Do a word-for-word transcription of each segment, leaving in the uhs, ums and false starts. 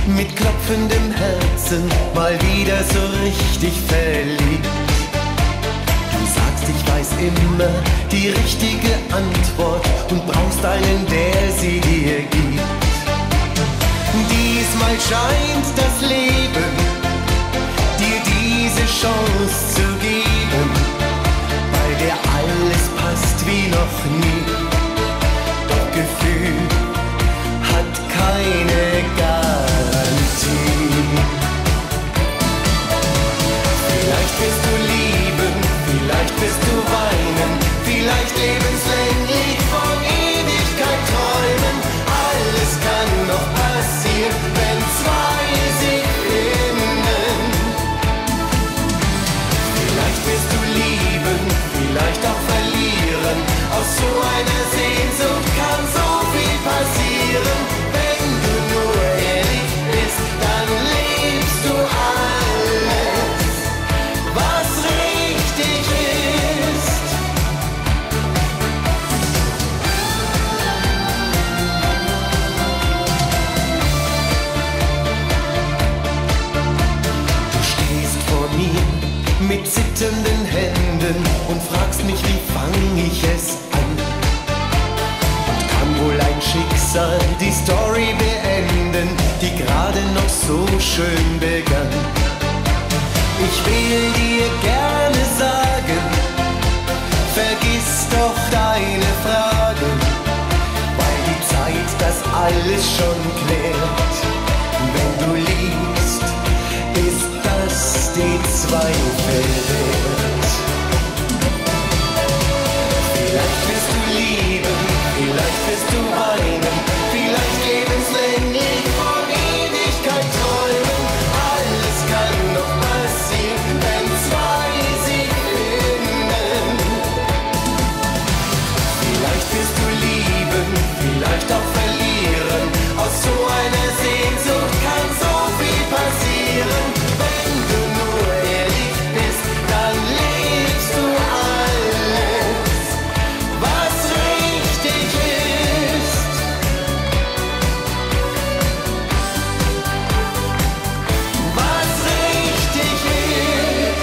mit klopfendem Herzen mal wieder so richtig verliebt. Du sagst, ich weiß immer die richtige Antwort und brauchst einen, der sie dir gibt. Diesmal scheint das Leben dir diese Chance zu geben, bei der alles passt wie noch nie. Doch Gefühl hat keine Garantie. Vielleicht wirst du lieben, vielleicht wirst du weinen, vielleicht lebenslänglich von Ewigkeit träumen. Alles kann noch passieren, wenn zwei sich finden. Vielleicht wirst du lieben, vielleicht auch verlieren. Aus so einer Sehnsucht kann so viel passieren. Wenn du nur ehrlich bist, dann lebst du alles, was richtig ist. Du stehst vor mir mit zitternden Händen und fragst mich, wie fang ich es an? Und kann wohl ein Schicksal die Story beenden, die gerade noch so schön begann? Ich will dir gerne sagen, vergiss doch deine Fragen, weil die Zeit das alles schon klärt. Wenn du liebst, ist das die zwei wert. Vielleicht wirst du lieben, vielleicht wirst du weinen, vielleicht lebenslänglich von Ewigkeit träumen. Alles kann noch passieren, wenn zwei sich finden. Vielleicht wirst du lieben, vielleicht auch verlieren. Aus so einer Sehnsucht kann so viel passieren. Wenn du nur ehrlich bist, dann lebst du alles, was richtig ist. Was richtig ist.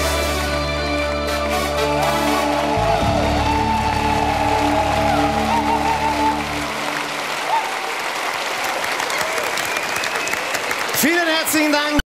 Vielen herzlichen Dank.